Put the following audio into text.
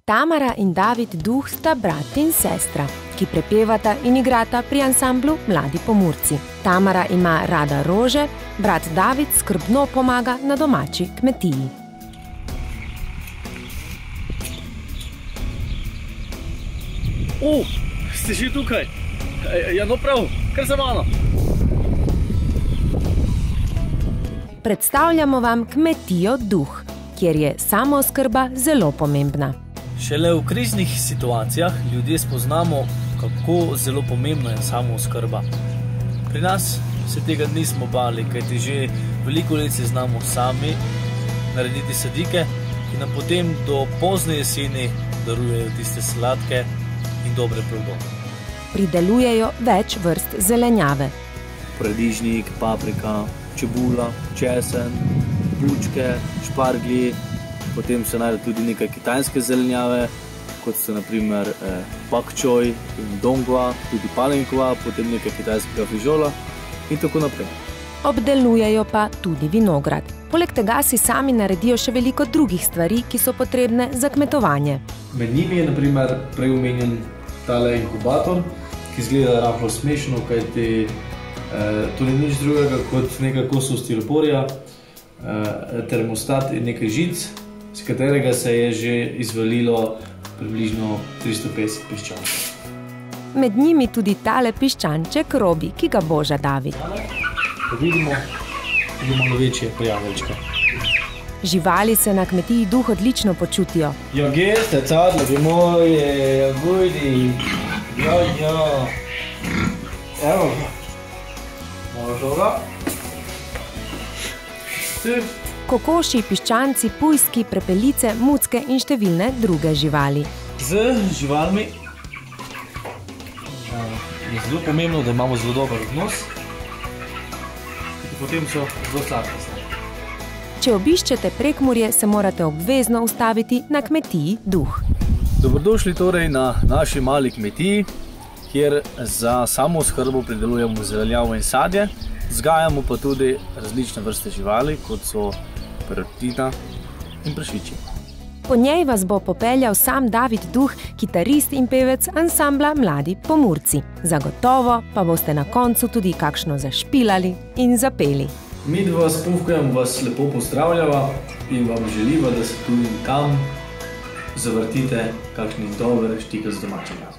Tamara in David Duh sta brat in sestra, ki prepevata in igrata pri ansamblu Mladi Pomurci. Tamara ima rada rože, brat David skrbno pomaga na domači kmetiji. Ste že tukaj? Ja, no prav, kar za mano. Predstavljamo vam kmetijo Duh, kjer je samooskrba zelo pomembna. Šele v kriznih situacijah ljudje spoznamo, kako zelo pomembna je samooskrba. Pri nas se tega nismo bali, kajti že veliko let se znamo sami narediti sadike, ki nam potem do pozne jeseni darujejo tiste sladke in dobre plodove. Pridelujejo več vrst zelenjave. Paradižnik, paprika, čebula, česen, bučke, šparglji. Potem se najde tudi nekaj kitajske zelenjave, kot so na primer pak choi in dongua, tudi palenkova, potem nekaj kitajskega fižola in tako naprej. Obdelujejo pa tudi vinograd. Poleg tega si sami naredijo še veliko drugih stvari, ki so potrebne za kmetovanje. Med njimi je na primer prej omenjen tale inkubator, ki izgleda rahlo smešno, kajti to ni nič drugega kot nekaj kosov stiroporja, termostat in nekaj žic, z katerega se je že izvalilo približno 350 piščančkov. Med njimi tudi tale piščanček Robi, ki ga boža David. Ko vidimo, je malo večje pojaveljčke. Živali se na kmetiji Duh odlično počutijo. Ja, geste, cadlovi moje, jagodi, ja. Evo, malo žoga. Kokoši, piščanci, pujski, prepelice, mucke in številne druge živali. Z živalmi je zelo pomembno, da imamo zelo dober odnos, in potem so zelo sladkostne. Če obiščete Prekmurje, se morate obvezno ustaviti na kmetiji Duh. Dobrodošli torej na naši mali kmetiji, kjer za samooskrbo pridelujemo zelenjavo in sadje, vzgajamo pa tudi različne vrste živali, kot so perutnina in prašiči. Po njej vas bo popeljal sam David Duh, kitarist in pevec ansambla Mladi Pomurci. Zagotovo pa boste na koncu tudi kakšno zašpilali in zapeli. Mi dva s Pufkajem vas lepo pozdravljava in vam želiva, da se tudi tam zavrtite kakšni dober štikelc domačega.